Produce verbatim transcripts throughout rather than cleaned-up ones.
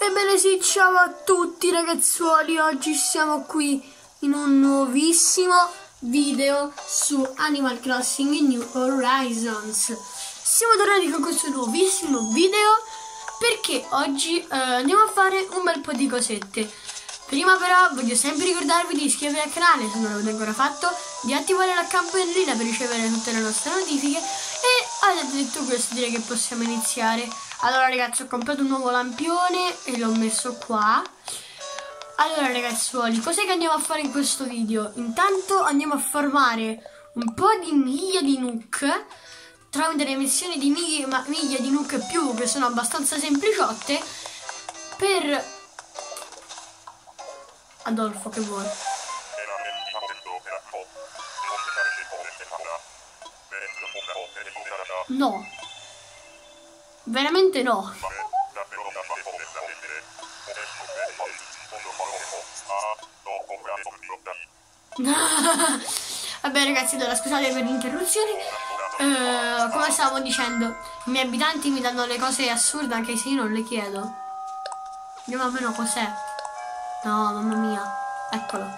Ebbene sì, ciao a tutti ragazzuoli, oggi siamo qui in un nuovissimo video su Animal Crossing New Horizons. Siamo tornati con questo nuovissimo video perché oggi eh, andiamo a fare un bel po' di cosette. Prima però voglio sempre ricordarvi di iscrivervi al canale se non l'avete ancora fatto, di attivare la campanellina per ricevere tutte le nostre notifiche e adesso detto questo direi che possiamo iniziare. Allora ragazzi, ho comprato un nuovo lampione e l'ho messo qua. Allora ragazzuoli, cos'è che andiamo a fare in questo video? Intanto andiamo a farmare un po' di miglia di Nook tramite le missioni di miglia, miglia di Nook più, che sono abbastanza sempliciotte, per Adolfo che vuole. No, veramente no. Vabbè ragazzi, allora scusate per l'interruzione. uh, Come stavamo dicendo, i miei abitanti mi danno le cose assurde anche se io non le chiedo. Vediamo almeno cos'è. No, mamma mia, eccolo.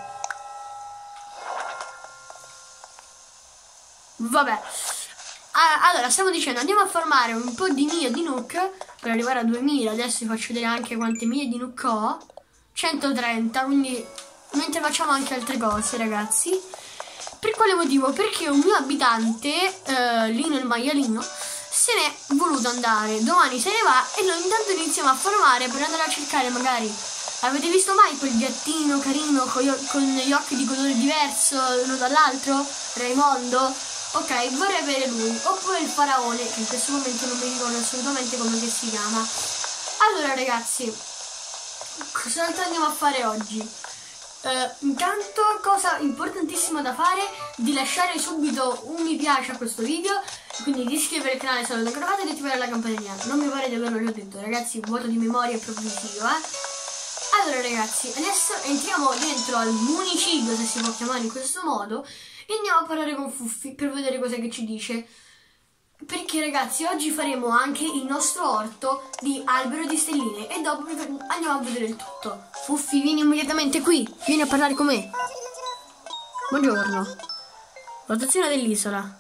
Vabbè, ah, allora stiamo dicendo andiamo a farmare un po' di miglia di Nook per arrivare a duemila. Adesso vi faccio vedere anche quante miglia di Nook ho. Centotrenta, quindi mentre facciamo anche altre cose ragazzi. Per quale motivo? Perché un mio abitante, eh, Lino il maialino, se n'è voluto andare. Domani se ne va e noi intanto iniziamo a farmare per andare a cercare magari... Avete visto mai quel gattino carino con, con gli occhi di colore diverso l'uno dall'altro? Raimondo? Ok, vorrei avere lui. Oppure il faraone, che in questo momento non mi ricordo assolutamente come che si chiama. Allora ragazzi, cos'altro andiamo a fare oggi? Uh, intanto, cosa importantissima da fare, di lasciare subito un mi piace a questo video, quindi di iscrivervi al canale se non l'avete ancora fatto e di attivare la campanellina. Non mi pare di averlo già detto ragazzi, vuoto di memoria è proprio visivo, eh. Allora ragazzi, adesso entriamo dentro al municidio, se si può chiamare in questo modo, e andiamo a parlare con Fuffi per vedere cosa che ci dice. Perché ragazzi, oggi faremo anche il nostro orto di albero di stelline e dopo andiamo a vedere il tutto. Fuffi, vieni immediatamente qui, vieni a parlare con me. Buongiorno. Rotazione dell'isola.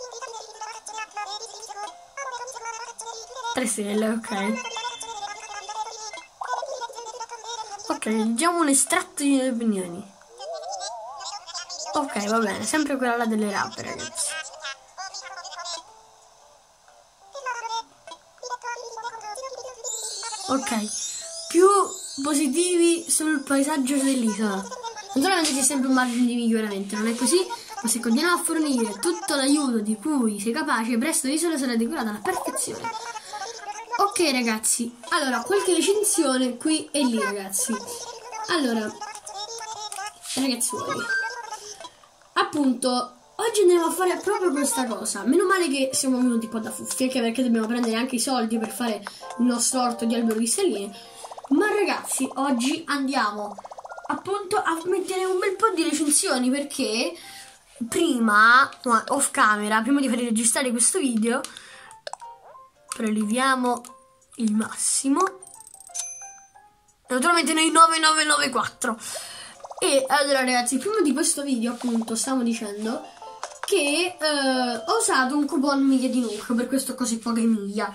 Tre stelle, ok. Ok, leggiamo un estratto di opinioni. Ok, va bene, sempre quella là delle rape, ragazzi. Ok, più positivi sul paesaggio dell'isola. Naturalmente c'è sempre un margine di miglioramento, non è così? Ma se continuiamo a fornire tutto l'aiuto di cui sei capace, presto l'isola sarà decorata alla perfezione. Ok ragazzi, allora qualche recensione qui e lì ragazzi. Allora, ragazzuoli, appunto, oggi andiamo a fare proprio questa cosa. Meno male che siamo venuti un po' da Fuffi, anche perché dobbiamo prendere anche i soldi per fare il nostro orto di albero di stelline. Ma ragazzi, oggi andiamo appunto a mettere un bel po' di recensioni, perché prima, off camera, prima di far registrare questo video, preleviamo il massimo, naturalmente noi nove nove nove quattro. E allora ragazzi, prima di questo video appunto stavo dicendo che eh, ho usato un coupon miglia di Nook per questo così poche miglia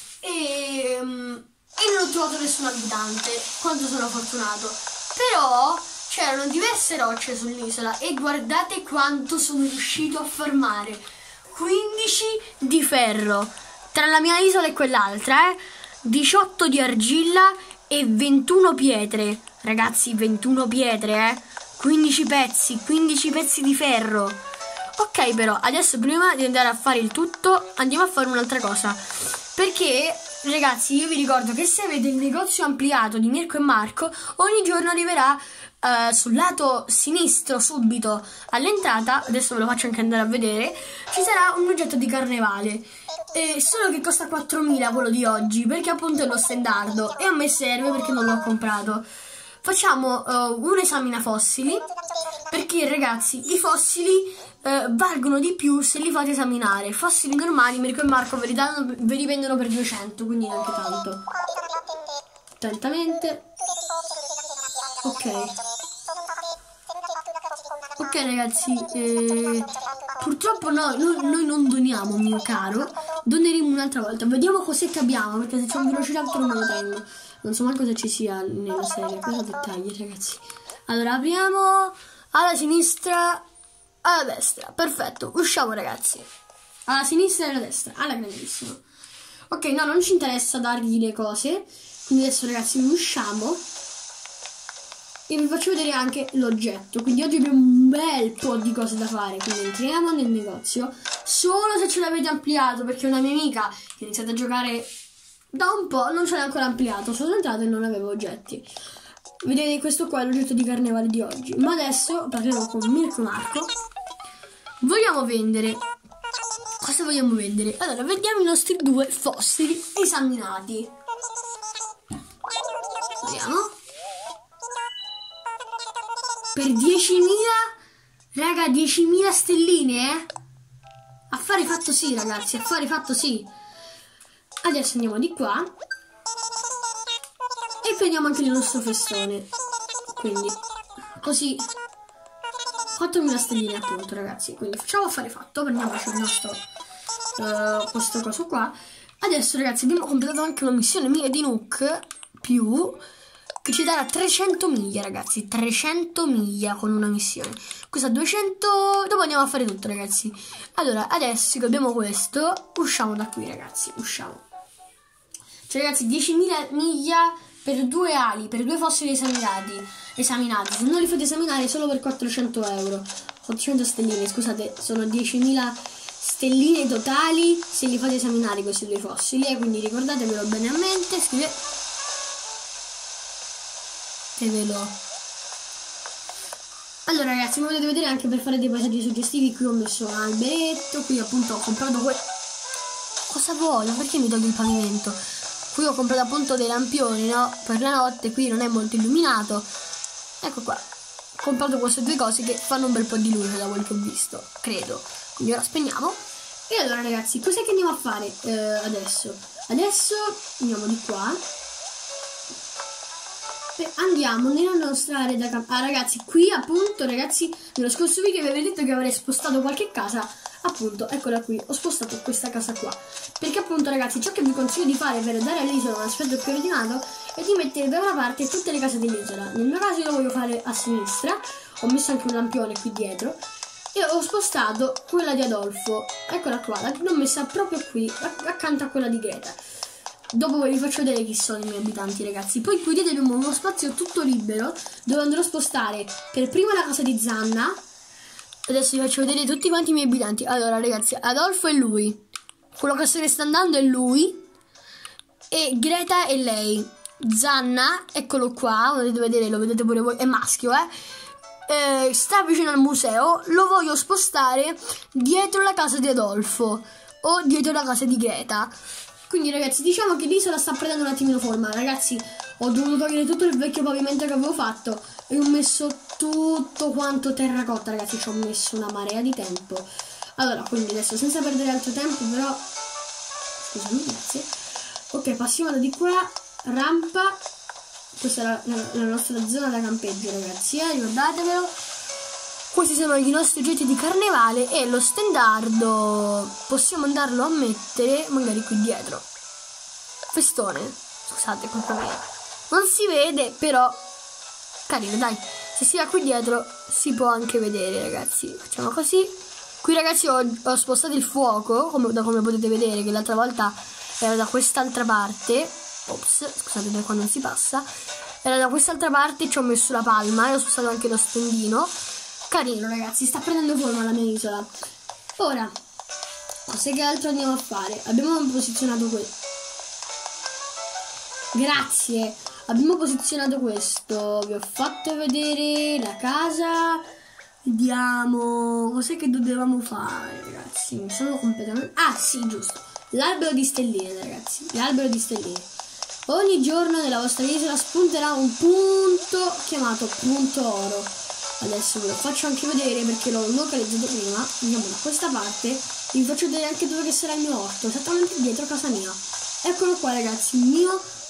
e, um, e non ho trovato nessun abitante. Quanto sono fortunato. Però c'erano diverse rocce sull'isola e guardate quanto sono riuscito a farmare. Quindici di ferro tra la mia isola e quell'altra, eh? diciotto di argilla e ventuno pietre. Ragazzi, ventuno pietre, eh? quindici pezzi, quindici pezzi di ferro. Ok, però, adesso prima di andare a fare il tutto, andiamo a fare un'altra cosa. Perché, ragazzi, io vi ricordo che se avete il negozio ampliato di Mirko e Marco, ogni giorno arriverà uh, sul lato sinistro, subito all'entrata, adesso ve lo faccio anche andare a vedere, ci sarà un oggetto di carnevale. Eh, solo che costa quattromila quello di oggi, perché appunto è lo standardo e a me serve perché non l'ho comprato. Facciamo uh, un esamina fossili, perché ragazzi i fossili uh, valgono di più se li fate esaminare. Fossili normali Mirko e Marco ve li, danno, ve li vendono per duecento, quindi neanche tanto. attentamente. Ok. Ok ragazzi, eh, purtroppo no, noi, noi non doniamo, mio caro. Doneremo un'altra volta. Vediamo cos'è che abbiamo, perché se c'è un velociraptor non lo tengo. Non so mai cosa ci sia nella serie. Cosa dettagli ragazzi. Allora apriamo alla sinistra, alla destra. Perfetto, usciamo ragazzi. Alla sinistra e alla destra, alla grandissima. Ok, no, non ci interessa dargli le cose. Quindi adesso ragazzi usciamo e vi faccio vedere anche l'oggetto. Quindi oggi abbiamo un bel po' di cose da fare. Quindi entriamo nel negozio solo se ce l'avete ampliato, perché una mia amica che ha iniziato a giocare da un po' non ce l'ha ancora ampliato. Sono entrato e non avevo oggetti. Vedete, questo qua è l'oggetto di carnevale di oggi. Ma adesso parliamo con Mirko Marco. Vogliamo vendere. Cosa vogliamo vendere? Allora, vediamo i nostri due fossili esaminati. Vediamo. Per diecimila, raga, diecimila stelline, eh? Affare fatto sì, ragazzi, affare fatto sì. Adesso andiamo di qua e prendiamo anche il nostro festone. Quindi, così, quattromila stelline appunto, ragazzi. Quindi facciamo affare fatto, prendiamoci il nostro, uh, questo coso qua. Adesso, ragazzi, abbiamo completato anche una missione mille di Nook più, che ci darà trecento miglia, ragazzi. trecento miglia con una missione. Questa duecento. Dopo andiamo a fare tutto, ragazzi. Allora, adesso che abbiamo questo, usciamo da qui, ragazzi. Usciamo. Cioè, ragazzi, diecimila miglia per due ali, per due fossili esaminati. Esaminati. Se non li fate esaminare solo per quattrocento euro. quattrocento stelline, scusate, sono diecimila stelline totali se li fate esaminare questi due fossili. E quindi ricordatevelo bene a mente. Scrivete. Allora ragazzi, come potete vedere anche per fare dei paesaggi suggestivi, qui ho messo un alberetto, qui appunto ho comprato que... Cosa vuoi? Perché mi togli il pavimento? Qui ho comprato appunto dei lampioni, no? Per la notte, qui non è molto illuminato. Ecco qua. Ho comprato queste due cose che fanno un bel po' di luce da quel che ho visto, credo. Quindi ora spegniamo. E allora ragazzi, cos'è che andiamo a fare eh, adesso? Adesso andiamo di qua. Andiamo nella nostra area da campo. Ah ragazzi, qui appunto ragazzi, nello scorso video vi avevo detto che avrei spostato qualche casa. Appunto, eccola qui, ho spostato questa casa qua. Perché appunto ragazzi, ciò che vi consiglio di fare per dare all'isola un aspetto più ordinato è di mettere da una parte tutte le case dell'isola. Nel mio caso io lo voglio fare a sinistra. Ho messo anche un lampione qui dietro e ho spostato quella di Adolfo. Eccola qua, l'ho messa proprio qui, accanto a quella di Greta. Dopo vi faccio vedere chi sono i miei abitanti, ragazzi. Poi qui dietro abbiamo uno spazio tutto libero dove andrò a spostare per prima la casa di Zanna. Adesso vi faccio vedere tutti quanti i miei abitanti. Allora ragazzi, Adolfo è lui, quello che se ne sta andando è lui, e Greta è lei. Zanna, eccolo qua, potete vedere, lo vedete pure voi, è maschio, eh, eh sta vicino al museo. Lo voglio spostare dietro la casa di Adolfo o dietro la casa di Greta. Quindi ragazzi, diciamo che l'isola sta prendendo un attimino forma. Ragazzi, ho dovuto togliere tutto il vecchio pavimento che avevo fatto e ho messo tutto quanto terracotta, ragazzi. Ci ho messo una marea di tempo. Allora, quindi adesso senza perdere altro tempo, però scusami, grazie. Ok, passiamo da di qua. Rampa. Questa è la, la, la nostra zona da campeggio, ragazzi, eh, ricordatevelo. Questi sono i nostri oggetti di carnevale e lo stendardo possiamo andarlo a mettere magari qui dietro. Festone, scusate, colpa mia. Non si vede, però carino, dai. Se si va qui dietro si può anche vedere, ragazzi. Facciamo così. Qui ragazzi ho, ho spostato il fuoco, come, da come potete vedere, che l'altra volta era da quest'altra parte. Ops, scusate, da qua non si passa. Era da quest'altra parte, ci ho messo la palma e ho spostato anche lo stendino. Carino ragazzi, sta prendendo forma la mia isola. Ora, cos'è che altro andiamo a fare? Abbiamo posizionato questo. Grazie. Abbiamo posizionato questo. Vi ho fatto vedere la casa. Vediamo. Cos'è che dovevamo fare, ragazzi? Mi sono completamente... Ah sì, giusto. L'albero di stelline, ragazzi. L'albero di stelline. Ogni giorno nella vostra isola spunterà un punto chiamato punto oro. Adesso ve lo faccio anche vedere perché l'ho localizzato prima. Andiamo da questa parte e vi faccio vedere anche dove che sarà il mio orto, esattamente dietro casa mia. Eccolo qua ragazzi, il mio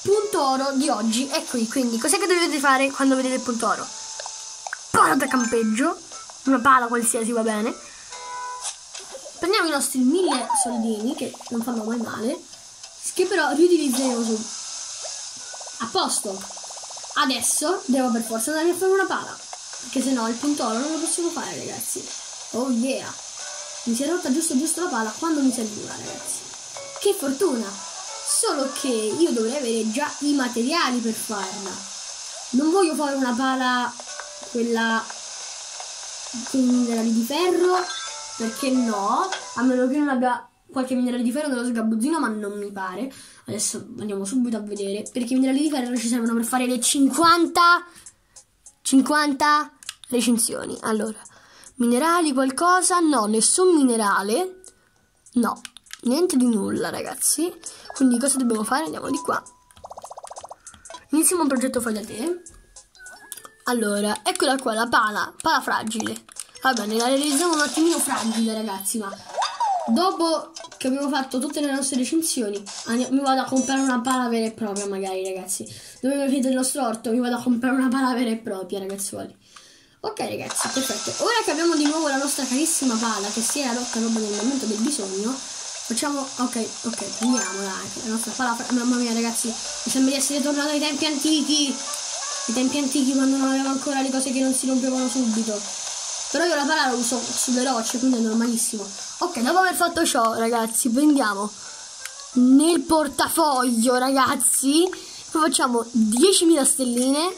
punto oro di oggi è qui. Quindi cos'è che dovete fare quando vedete il punto oro? Pala da campeggio, una pala qualsiasi va bene. Prendiamo i nostri mille soldini che non fanno mai male, che però riutilizzeremo su. A posto. Adesso devo per forza andare a fare una pala, perché se no il punto oro non lo possiamo fare, ragazzi. Oh yeah. Mi si è rotta giusto giusto la pala quando mi serviva, ragazzi. Che fortuna. Solo che io dovrei avere già i materiali per farla. Non voglio fare una pala quella con i minerali di ferro, perché no, a meno che non abbia qualche minerale di ferro nello sgabuzzino, ma non mi pare. Adesso andiamo subito a vedere, perché i minerali di ferro ci servono per fare le cinquanta cinquanta recinzioni. Allora, minerali qualcosa? No, nessun minerale. No, niente di nulla, ragazzi. Quindi cosa dobbiamo fare? Andiamo di qua. Iniziamo un progetto fai da te. Allora, eccola qua, la pala, pala fragile. Va bene, la realizziamo un attimino fragile, ragazzi, ma dopo che abbiamo fatto tutte le nostre recinzioni, mi vado a comprare una pala vera e propria, magari, ragazzi. Dove mi finito il nostro orto, mi vado a comprare una pala vera e propria, ragazzuoli. Ok, ragazzi, perfetto. Ora che abbiamo di nuovo la nostra carissima pala, che si è rotta roba nel momento del bisogno, facciamo... Ok, ok, prendiamola anche, la nostra pala... Mamma mia, ragazzi, mi sembra di essere tornato ai tempi antichi. I tempi antichi, quando non avevo ancora le cose che non si rompevano subito. Però io la pala la uso sulle rocce, quindi è normalissimo. Ok, dopo aver fatto ciò, ragazzi, prendiamo nel portafoglio, ragazzi, poi facciamo diecimila stelline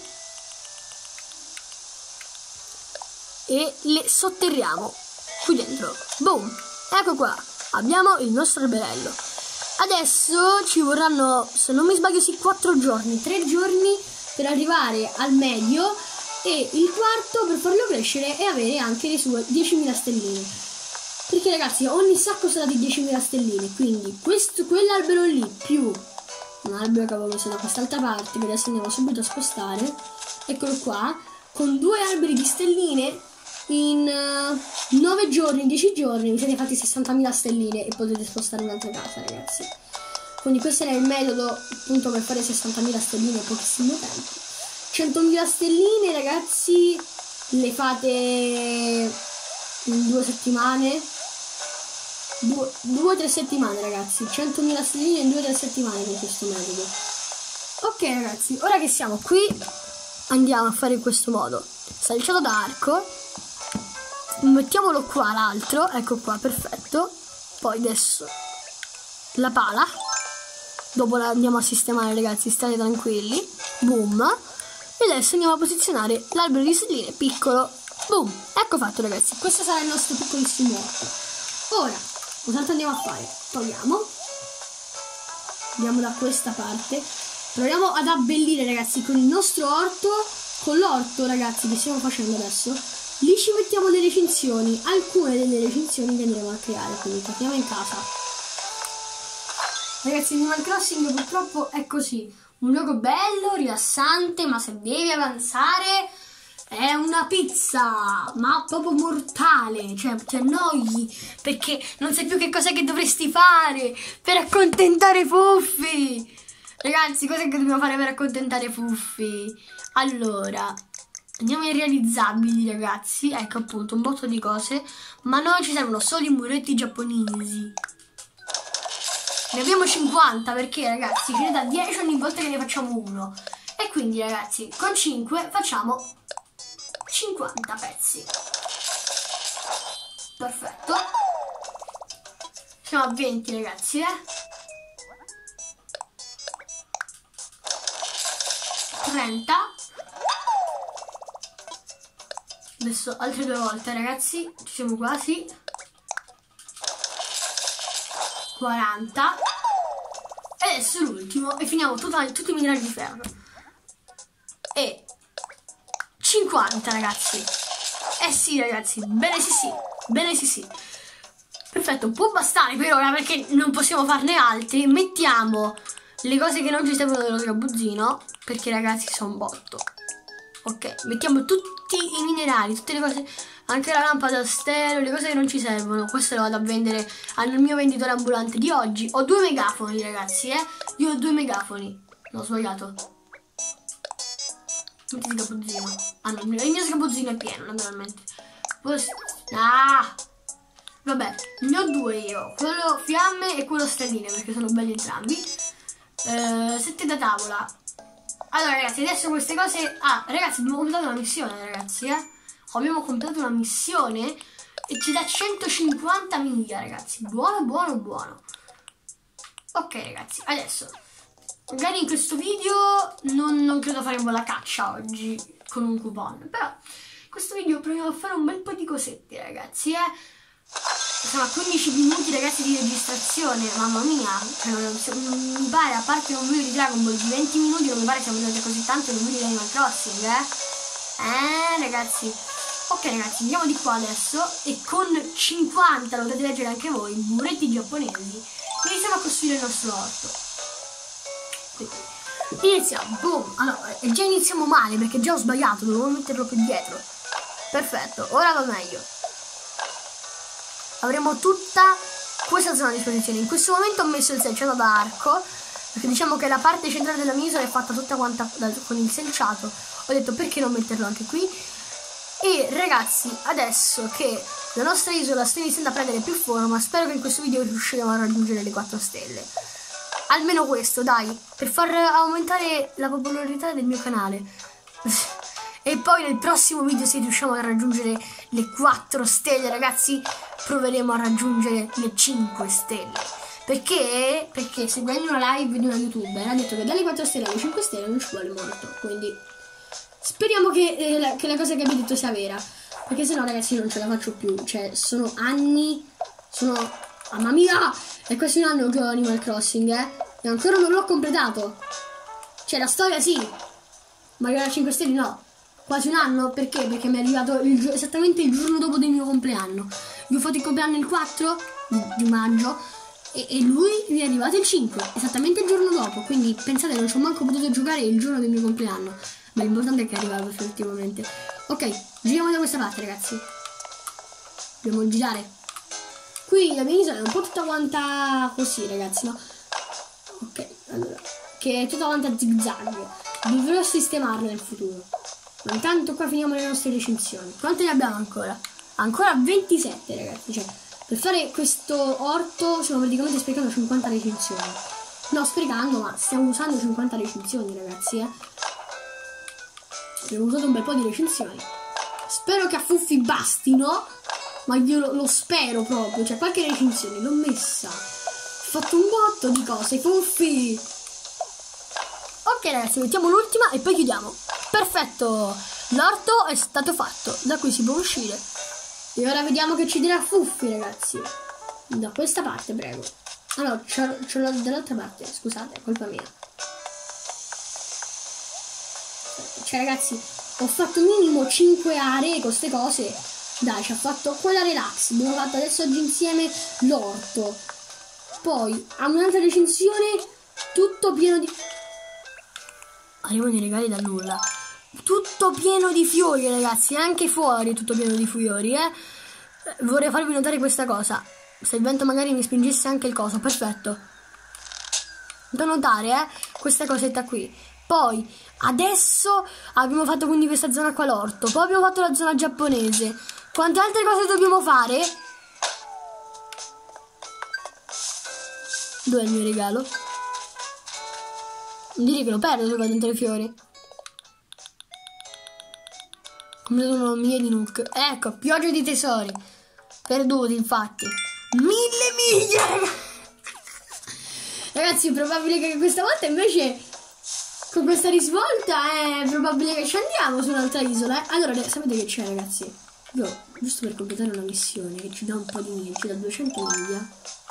e le sotterriamo qui dentro. Boom! Ecco qua, abbiamo il nostro alberello. Adesso ci vorranno, se non mi sbaglio, sì, quattro giorni, tre giorni per arrivare al medio, e il quarto per farlo crescere e avere anche le sue diecimila stelline. Perché, ragazzi, ogni sacco sarà di diecimila stelline. Quindi questo, quell'albero lì più un albero che avevo messo da quest'altra parte, che adesso andiamo subito a spostare, eccolo qua, con due alberi di stelline in uh, nove giorni, dieci giorni vi siete fatti sessantamila stelline e potete spostare un'altra casa, ragazzi. Quindi questo era il metodo appunto per fare sessantamila stelline in pochissimo tempo. centomila stelline, ragazzi, le fate in due settimane, due, due o tre settimane, ragazzi. centomila stelline in due o tre settimane con questo metodo. Ok, ragazzi, ora che siamo qui andiamo a fare in questo modo. Saliciato d'arco, mettiamolo qua l'altro, ecco qua, perfetto. Poi adesso la pala, dopo la andiamo a sistemare, ragazzi, state tranquilli. Boom. E adesso andiamo a posizionare l'albero di stelline piccolo. Boom. Ecco fatto, ragazzi. Questo sarà il nostro piccolissimo orto. Ora, cos'altro andiamo a fare? Togliamo. Andiamo da questa parte. Proviamo ad abbellire, ragazzi, con il nostro orto. Con l'orto, ragazzi, che stiamo facendo adesso. Lì ci mettiamo le recinzioni. Alcune delle recinzioni che andremo a creare. Quindi torniamo in casa. Ragazzi, Animal Crossing purtroppo è così. Un gioco bello, rilassante, ma se devi avanzare è una pizza, ma proprio mortale, cioè ti annoi perché non sai più che cosa che dovresti fare per accontentare Fuffi. Ragazzi, cosa che dobbiamo fare per accontentare Fuffi? Allora, andiamo ai realizzabili, ragazzi, ecco appunto un botto di cose, ma noi ci servono solo i muretti giapponesi. Ne abbiamo cinquanta perché, ragazzi, ce ne dà dieci ogni volta che ne facciamo uno. E quindi, ragazzi, con cinque facciamo cinquanta pezzi. Perfetto. Siamo a venti, ragazzi, eh. trenta. Adesso altre due volte, ragazzi. Ci siamo quasi. quaranta. E adesso l'ultimo e finiamo tutta, tutti i minerali di ferro. E cinquanta, ragazzi. Eh sì, ragazzi, bene sì sì, bene sì sì. Perfetto, può bastare per ora perché non possiamo farne altri. Mettiamo le cose che non ci servono dello sgabuzzino, perché, ragazzi, sono botto. Ok, mettiamo tutti i minerali, tutte le cose, anche la lampada a stelo, le cose che non ci servono. Questo lo vado a vendere al mio venditore ambulante di oggi. Ho due megafoni, ragazzi, eh. Io ho due megafoni. No, ho sbagliato. Mettiti sgabuzzino. Ah no, il mio sgabuzzino è pieno, naturalmente. Poi... Ah! Vabbè, ne ho due io. Quello fiamme e quello stelline, perché sono belli entrambi. Eh, sette da tavola. Allora ragazzi, adesso queste cose... Ah, ragazzi, abbiamo completato una missione, ragazzi, eh. Abbiamo completato una missione e ci dà centocinquanta miglia, ragazzi. Buono, buono, buono. Ok, ragazzi, adesso... Magari in questo video non, non credo faremo la caccia oggi con un coupon, però in questo video proviamo a fare un bel po' di cosette, ragazzi, eh. Siamo a quindici minuti, ragazzi, di registrazione, mamma mia, cioè, non, non mi pare, a parte un video di Dragon Ball di venti minuti, non mi pare siamo venuti così tanto in un video di Animal Crossing, eh. Eh, ragazzi. Ok, ragazzi, andiamo di qua adesso e con cinquanta, lo potete leggere anche voi, muretti giapponesi, iniziamo a costruire il nostro orto. Iniziamo, boom. Allora, già iniziamo male perché già ho sbagliato, dovevo metterlo più dietro. Perfetto, ora va meglio. Avremo tutta questa zona a disposizione. In questo momento ho messo il selciato da arco, perché diciamo che la parte centrale della mia isola è fatta tutta quanta con il selciato. Ho detto perché non metterlo anche qui. E ragazzi, adesso che la nostra isola sta iniziando a prendere più forma, spero che in questo video riusciremo a raggiungere le quattro stelle. Almeno questo, dai, per far aumentare la popolarità del mio canale. E poi nel prossimo video, se riusciamo a raggiungere le quattro stelle, ragazzi, proveremo a raggiungere le cinque stelle. Perché? Perché seguendo una live di una youtuber ha detto che dalle quattro stelle alle cinque stelle non ci vuole molto. Quindi speriamo che, eh, la, che la cosa che abbia detto sia vera. Perché sennò, ragazzi, non ce la faccio più. Cioè, sono anni, sono... Mamma mia! È quasi un anno che ho Animal Crossing, eh? E ancora non l'ho completato. Cioè, la storia sì, ma la cinque stelle no. Quasi un anno, perché? Perché mi è arrivato il, esattamente il giorno dopo del mio compleanno. Io ho fatto il compleanno il quattro di, di maggio e, e lui mi è arrivato il cinque, esattamente il giorno dopo. Quindi pensate, non ci ho manco potuto giocare il giorno del mio compleanno. Ma l'importante è che è arrivato effettivamente. Ok, giriamo da questa parte, ragazzi. Dobbiamo girare. Qui la mia isola è un po' tutta quanta così, ragazzi, no? Ok, allora, che è tutta quanta zig zag. Dovrò sistemarla nel futuro. Ma intanto qua finiamo le nostre recensioni. Quante ne abbiamo ancora? Ancora ventisette, ragazzi. Cioè, per fare questo orto stiamo praticamente sprecando cinquanta recensioni. No, sprecando, ma stiamo usando cinquanta recensioni, ragazzi, eh. Abbiamo usato un bel po' di recensioni. Spero che a Fuffi bastino. Ma io lo, lo spero proprio. Cioè, qualche recensione l'ho messa. Ho fatto un botto di cose, Fuffi. Ok, ragazzi, mettiamo l'ultima e poi chiudiamo. Perfetto. L'orto è stato fatto. Da qui si può uscire. E ora vediamo che ci dirà Fuffi, ragazzi. Da questa parte, prego. Ah no, ce l'ho dall'altra parte. Scusate, è colpa mia. Cioè, ragazzi, ho fatto minimo cinque aree con queste cose. Dai, ci ha fatto quella relax. Abbiamo fatto adesso oggi insieme l'orto. Poi a un'altra recensione, tutto pieno di... Arrivano i regali da nulla. Tutto pieno di fiori, ragazzi. Anche fuori tutto pieno di fiori, eh. Vorrei farvi notare questa cosa. Se il vento magari mi spingesse anche il coso. Perfetto. Da notare, eh, questa cosetta qui. Poi adesso abbiamo fatto quindi questa zona qua, l'orto. Poi abbiamo fatto la zona giapponese. Quante altre cose dobbiamo fare? Dov'è il mio regalo? Non dire che lo perdo se vado dentro i fiori. Come sono mille di Nook. Ecco, pioggia di tesori. Perduti, infatti. Mille miglia! Ragazzi, è probabile che questa volta invece... Con questa risvolta è probabile che ci andiamo su un'altra isola, eh? Allora, sapete che c'è, ragazzi? Io, giusto per completare una missione che ci dà un po' di miglia, ci dà duecento miglia.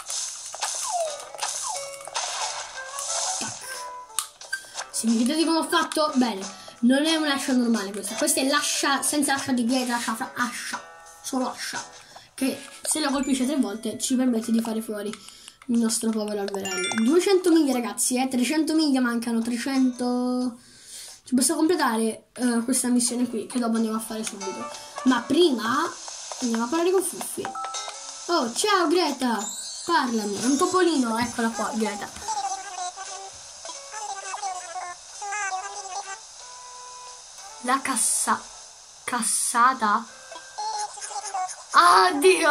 Tac. Se mi chiedete come ho fatto, bene, non è un'ascia normale questa. Questa è l'ascia senza ascia di pietra, ascia, fra, ascia, solo ascia. Che se la colpisce tre volte ci permette di fare fuori il nostro povero alberello. duecento miglia, ragazzi, eh, trecento miglia mancano, trecento. Ci possiamo completare uh, questa missione qui, che dopo andiamo a fare subito. Ma prima andiamo a parlare con Fuffi. Oh, ciao Greta, parlami. È un topolino, eccola qua, Greta. La cassa... cassata? Ah, Dio!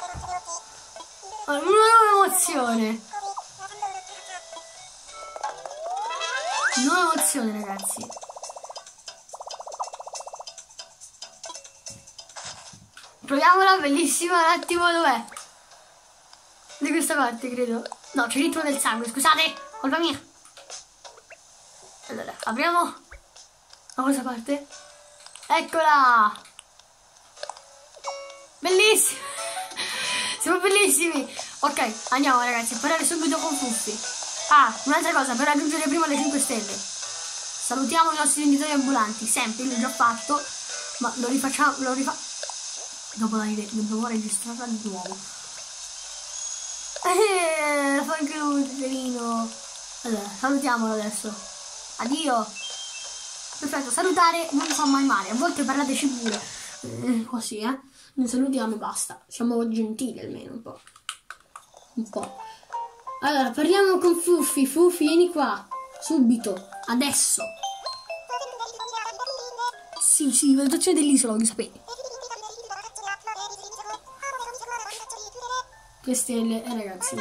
Una nuova emozione! Nuova emozione, ragazzi! Proviamola, bellissima, un attimo, dov'è? Di questa parte, credo. No, c'è il ritmo del sangue, scusate, colpa mia. Allora, apriamo. Da questa parte? Eccola! Bellissima! Siamo bellissimi! Ok, andiamo ragazzi, a parlare subito con Fuffi. Ah, un'altra cosa, per raggiungere prima le cinque stelle. Salutiamo i nostri venditori ambulanti, sempre, io l'ho già fatto, ma lo rifacciamo, lo rifacciamo. Dopo la devo registrarla di nuovo. Eh, fa anche lui, carino. Allora, salutiamolo adesso. Addio. Perfetto, salutare non fa mai male. A volte parlateci pure. Eh, così, eh. Noi salutiamo e basta. Siamo gentili almeno un po'. Un po'. Allora, parliamo con Fuffi. Fuffi, vieni qua. Subito. Adesso. Sì, sì, valutazione dell'isola, voglio sapere. Le stelle, eh ragazzi.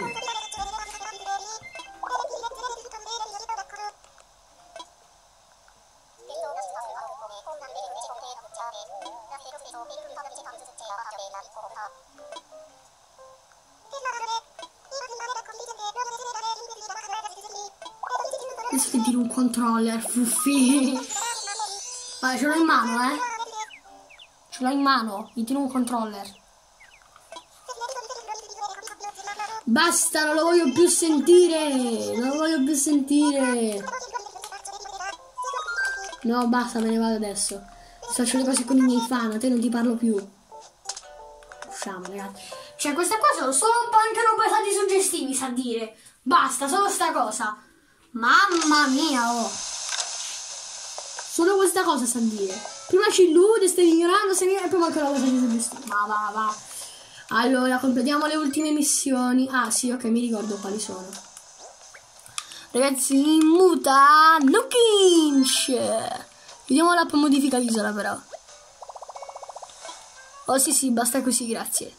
Adesso ti tiro un controller, Fuffi. Vabbè, ce l'ho in mano, eh. Ce l'ho in mano, mi tiro un controller. Basta, non lo voglio più sentire. Non lo voglio più sentire. No, basta, me ne vado adesso. Faccio le cose con i miei fan, a te non ti parlo più. Usciamo, ragazzi. Cioè, questa qua sono solo un po' anche non passati suggestivi, sa dire. Basta, solo sta cosa. Mamma mia, oh. Solo questa cosa sa dire. Prima ci illude, stai ignorando, stai ignorando, e poi manca la cosa di suggestivi. Ma va, va. Allora, completiamo le ultime missioni. Ah, sì, ok, mi ricordo quali sono. Ragazzi, muta Nukinch. Vediamo l'app modifica l'isola, però. Oh, sì, sì, basta così, grazie.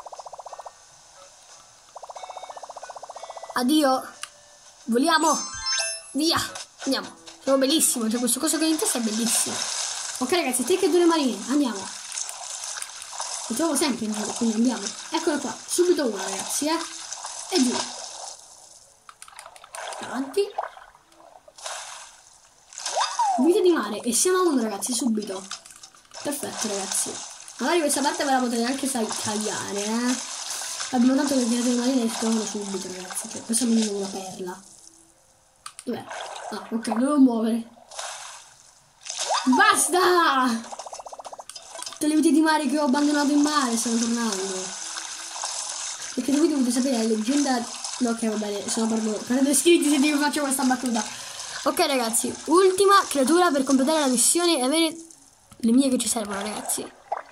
Addio. Voliamo. Via. Andiamo. Sono bellissimo, cioè questo coso che ho in testa è bellissimo. Ok, ragazzi, te che due marine, andiamo. Lo trovo sempre in giro, quindi andiamo. Eccolo qua, subito uno, ragazzi, eh. E giù. Avanti. Vita di mare. E siamo a uno, ragazzi, subito. Perfetto, ragazzi. Magari questa parte ve la potete anche tagliare, eh. Abbiamo tanto che tirate le marine e si trovano subito, ragazzi. Cioè, questa è una perla. Dov'è? Ah, ok, devo muovere. Basta! Tutte le vite di mare che ho abbandonato in mare stanno tornando. Perché voi dovete sapere la leggenda. No, ok, va bene, sono per voi. Prendete iscritti se io faccio questa battuta. Ok, ragazzi, ultima creatura per completare la missione e avere le mie che ci servono, ragazzi.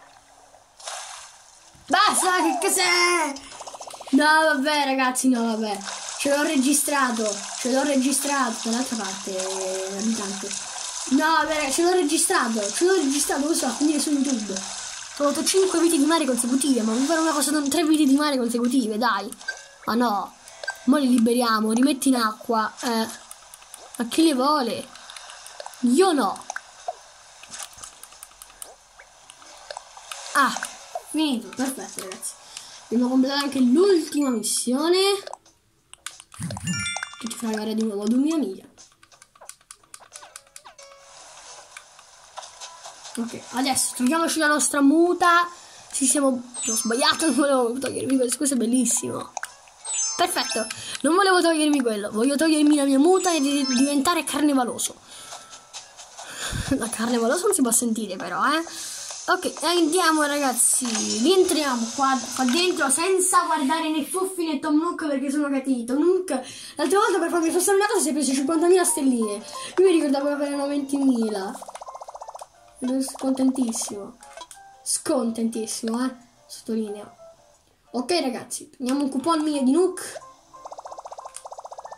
Basta, che cos'è? No, vabbè, ragazzi, no, vabbè. Ce l'ho registrato. Ce l'ho registrato. Dall'altra parte, l'abitante. No, vabbè, ce l'ho registrato. Ce l'ho registrato, questo va a finire su YouTube. Ho avuto cinque vite di mare consecutive. Ma vuoi fare una cosa con tre vite di mare consecutive, dai. Ma no. Mo li liberiamo, rimetti in acqua. Eh. Ma chi le vuole? Io no. Ah, finito, perfetto, ragazzi. Dobbiamo completare anche l'ultima missione, che ci fa arrivare di nuovo a duemila miglia. Ok, adesso troviamoci la nostra muta. Ci siamo... Ho sbagliato, non volevo togliermi quello, questo è bellissimo. Perfetto, non volevo togliermi quello, voglio togliermi la mia muta e diventare carnevaloso. La carnevaloso non si può sentire però, eh. Ok, andiamo ragazzi, rientriamo qua, qua dentro senza guardare né Fuffi né Tom Nook perché sono cattivi. Tom Nook, l'altra volta per farmi fosse una cosa si è preso cinquantamila stelline. Io mi ricordavo che avevano ventimila. Ero scontentissimo. Scontentissimo, eh. Sottolineo. Ok ragazzi, prendiamo un coupon mio di Nook.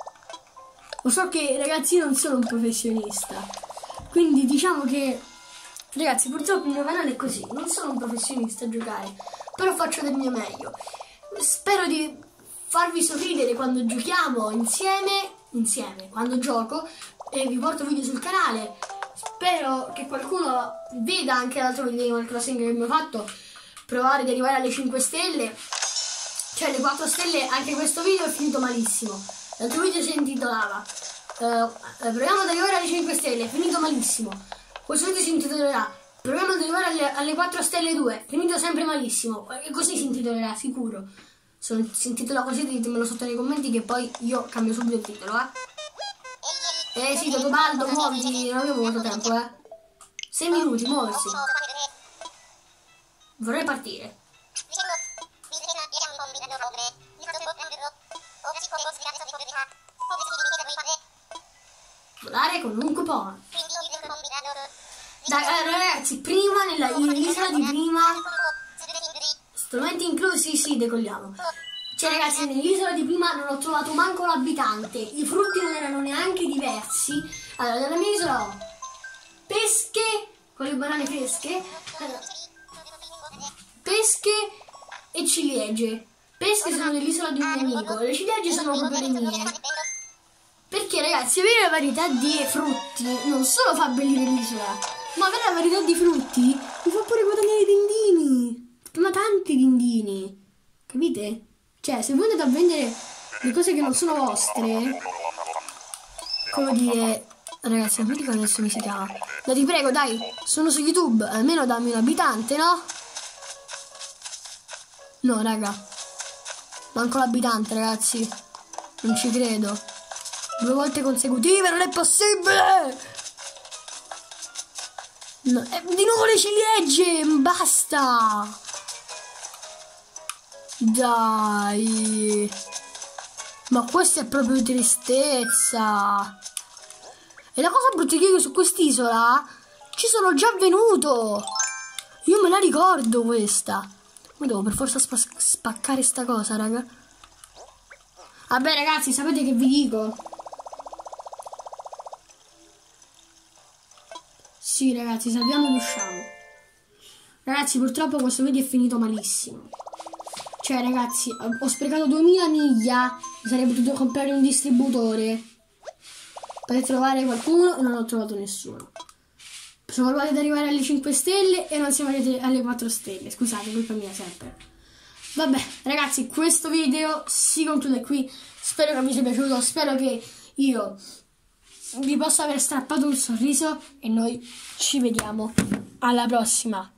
Lo so che ragazzi io non sono un professionista, quindi diciamo che Ragazzi, purtroppo il mio canale è così, non sono un professionista a giocare, però faccio del mio meglio. Spero di farvi sorridere quando giochiamo insieme, insieme, quando gioco, e vi porto video sul canale. Spero che qualcuno veda anche l'altro video di Animal Crossing che abbiamo fatto, provare ad arrivare alle cinque stelle, cioè alle quattro stelle. Anche questo video è finito malissimo. L'altro video si intitolava uh, proviamo ad arrivare alle cinque stelle, è finito malissimo. Questo video si intitolerà proviamo ad arrivare alle, alle quattro stelle due, finito sempre malissimo. E così si intitolerà, sicuro. Se si intitola così ditemelo sotto nei commenti che poi io cambio subito il titolo, eh. Eh sì, Totobaldo, muoviti, non avevo molto tempo, eh. sei minuti, muoversi. Vorrei partire. Volare con un coupon. Dai, eh, ragazzi, prima nell'isola di prima, strumenti inclusi, sì, decolliamo. Cioè ragazzi, nell'isola di prima non ho trovato manco l'abitante, i frutti non erano neanche diversi. Allora, nella mia isola ho pesche con le banane fresche, allora, pesche e ciliegie. Pesche sono dell'isola di un mio amico, le ciliegie sono proprio le mie. Perché ragazzi, avere la varietà di frutti non solo fa abbellire l'isola, ma avere la varietà di frutti mi fa pure guadagnare i dindini. Ma tanti dindini, capite? Cioè, se voi andate a vendere le cose che non sono vostre, come dire, ragazzi, non mi ricordo adesso come si chiama. No, ti prego, dai, sono su YouTube, almeno dammi un abitante, no? No, raga, manco l'abitante, ragazzi, non ci credo. Due volte consecutive, non è possibile! No, eh, di nuovo le ciliegie, basta! Dai, ma questa è proprio tristezza. E la cosa brutta è che io su quest'isola ci sono già venuto. Io me la ricordo questa. Ma devo per forza spa spaccare sta cosa, raga. Vabbè ragazzi, sapete che vi dico? Sì ragazzi, salviamo e usciamo. Ragazzi, purtroppo questo video è finito malissimo. Cioè ragazzi, ho sprecato duemila miglia, mi sarei potuto comprare un distributore per trovare qualcuno e non ho trovato nessuno. Siamo arrivati ad arrivare alle cinque stelle e non siamo arrivati alle quattro stelle, scusate, colpa mia sempre. Vabbè ragazzi, questo video si conclude qui, spero che vi sia piaciuto, spero che io vi possa aver strappato un sorriso e noi ci vediamo alla prossima.